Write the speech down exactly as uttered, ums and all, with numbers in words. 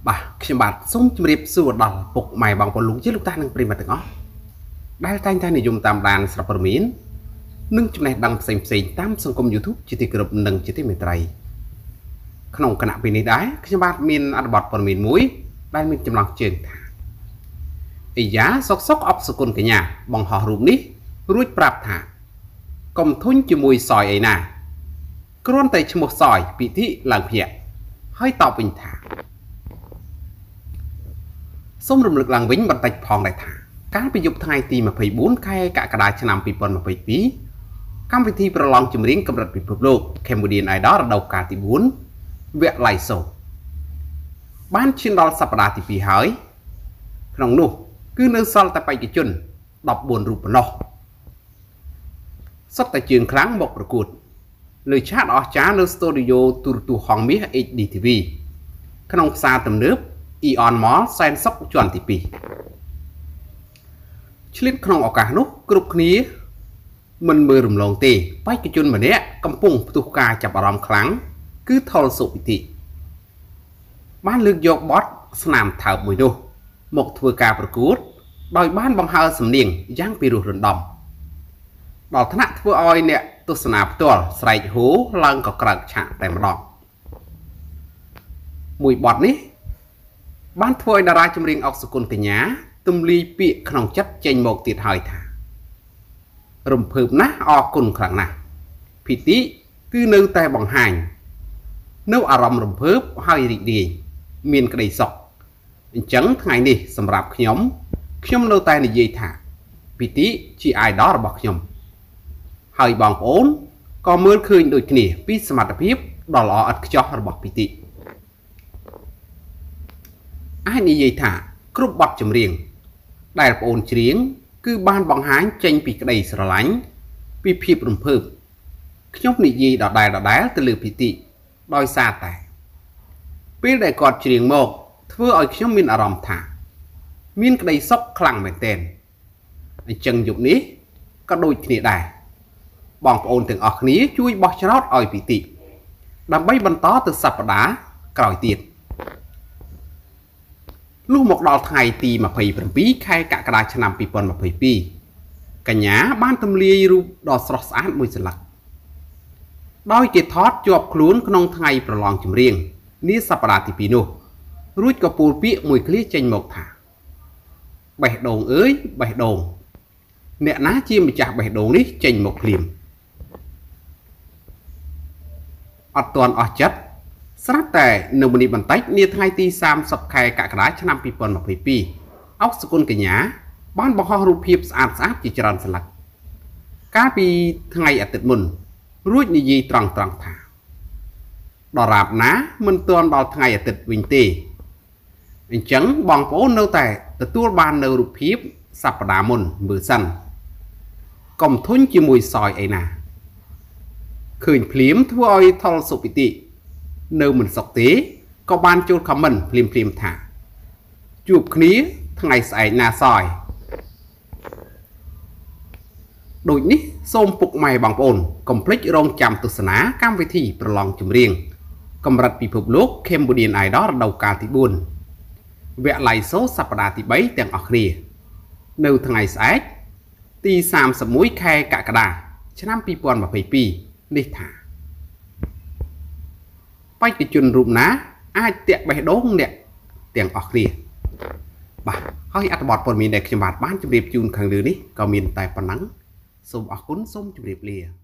บ่าខ្ញុំបាទសូមជម្រាបសួរដល់ពុកម៉ែបងប្អូនលោកជាលោកតានិងប្រិយមិត្តទាំងអស់ដែលតែងតែនិយមតាមដានស្រាប់ព័ត៌មាននិងចំណេះដឹងផ្សេងៗតាមសង្គម YouTube ជាទីគោរពនិងជាទីមេត្រីក្នុងគណៈពេលនេះដែរខ្ញុំបាទមានអត្ថបទព័ត៌មានមួយដែលមានចំណងជើងថាអីយ៉ាសុកសុកអបសគុណកញ្ញាបង្ហោះរូបនេះរួចប្រាប់ថាកុំធុញជាមួយសយអីណាគ្រាន់តែឈ្មោះសយពិធីឡើងភ្នាក់ហើយតបវិញថាសូមរំលឹកឡើងវិញបន្តិចផងដែរថាកាលពីយប់ថ្ងៃទីម្ភៃបួនខែកក្កដាឆ្នាំពីរពាន់ម្ភៃពីរកម្មវិធីប្រឡងចម្រៀងកម្រិតពិភពលោក Cambodian Idol រដូវកាលទីបួនវគ្គ Live Show បានឈានដល់សប្តាហ៍ទីពីរហើយក្នុងនោះគឺនៅសល់តែបេក្ខជនដប់បួនរូបប៉ុណ្ណោះសុទ្ធតែជើងខ្លាំងមកប្រកួតលើឆាតអស្ចារ្យនៅស្ទូឌីយោទូរទស្សន៍ហងមាស เอช ดี ที วี ក្នុងផ្សារទំនើប Eon Mall សែនសុខជាន់ទីពីរឆ្លៀតក្នុងឱកាសនោះគ្រប់គ្នាមិនមើលរំលងទេបេក្ខជនម្នាក់កំពុងផ្ទុះការចាប់អារម្មណ៍ខ្លាំងគឺថុលសុពិធីបានលើកយកបទស្នាមថើបមួយនោះមកធ្វើការប្រកួតដោយបានបង្ហើរសំនៀងយ៉ាងពិរោះរណ្ដំដល់ថ្នាក់ធ្វើឲ្យអ្នកទស្សនាផ្ទាល់ស្រែកហូឡើងក៏ក្រើកឆាកតែម្ដងមួយបទនេះបានធ្វើឲ្យតារាចម្រៀងអុកសុគន្ធកញ្ញាទម្លាយពាក្យក្នុងចិត្តចេញមកទៀតហើយថារំភើបណាស់អរគុណខ្លាំងណាស់ភិទីគឺនៅតែបង្ហាញនៅអារម្មណ៍រំភើបហើយរីករាយមានក្តីសុខអញ្ចឹងថ្ងៃនេះសម្រាប់ខ្ញុំខ្ញុំនៅតែនិយាយថាភិទីជា idol របស់ខ្ញុំហើយបងប្អូនក៏មើលឃើញដូចគ្នាពីសមត្ថភាពដ៏ល្អឥតខ្ចោះរបស់ភិទីអាចនិយាយថាគ្រប់បទចម្រៀងដែលបងប្អូនច្រៀងគឺបានបង្ហាញចេញពីក្តីស្រឡាញ់ពីភាពរំភើបខ្ញុំនិយាយដដែលដដែលទៅលើភិទីដោយសារតែពេលដែលគាត់ច្រៀងមកធ្វើឲ្យខ្ញុំមានអារម្មណ៍ថាមានក្តីសុខខ្លាំងមែនទែនអញ្ចឹងយប់នេះក៏ដូចគ្នាដែរបងប្អូនទាំងអស់គ្នាជួយបោះឆ្នោតឲ្យភិទីដើម្បីបន្តទៅសប្តាហ៍ក្រោយទៀតលុះមកដល់ថ្ងៃទីម្ភៃប្រាំពីរខែកក្កដាឆ្នាំពីរពាន់ម្ភៃពីរកញ្ញាបានទម្លាយរូបដ៏ស្រស់ស្អាតមួយសន្លឹកដោយគេថតជាប់ខ្លួនក្នុងថ្ងៃប្រឡងចម្រៀងនាសប្តាហ៍ទីពីរនោះរួចក៏ពោលពាក្យមួយឃ្លាចេញមកថាបេះដូងអើយបេះដូងអ្នកណាជាម្ចាស់បេះដូងនេះចេញមកភ្លាមអត់ទាន់អស់ចិត្តស្រាប់តែនៅម្នេះបន្តិចនាថ្ងៃទីសាមសិបខែកក្កដាឆ្នាំពីរពាន់ម្ភៃពីរអុកសុគន្ធកញ្ញាបានបង្ហោះរូបភាពស្អាតស្អាតជាច្រើនសន្លឹកកាលពីថ្ងៃអាទិត្យមុនរួចនិយាយត្រង់ត្រង់ថាដរាបណាមិនទាន់ដល់ថ្ងៃអាទិត្យវិញទេអញ្ចឹងបងប្អូននៅតែទទួលបាននៅរូបភាពសប្តាហ៍មុនមើលសិនកុំធុញជាមួយសយអីណាឃើញភ្លាមធ្វើឲ្យថុលសុពិធីនៅមិនសុខទេក៏បានចូលខមមិនភ្លាមភ្លាមថាជួបគ្នាថ្ងៃស្អែកណាសយដូចនេះសូមពុកម៉ែបងប្អូនកុំភ្លេចរងចាំទស្សនាកម្មវិធីប្រឡងចម្រៀងកម្រិតពិភពលោក Cambodian Idol រដូវកាលទីបួនវគ្គ Live Show សប្តាហ៍ទីបីទាំងអស់គ្នានៅថ្ងៃស្អែកទីសាមសិបមួយខែកក្កដាឆ្នាំពីរពាន់ម្ភៃពីរនេះថាបេក្ខជនរូបណាអាចតាក់បេះដូងអ្នកទាំងអស់គ្នាបាទហើយអត្ថបទព័ត៌មានដែលខ្ញុំបាទបានជម្រាបជូនខាងលើនេះក៏មានតែប៉ុណ្ណឹងសូមអរគុណសូមជម្រាបលា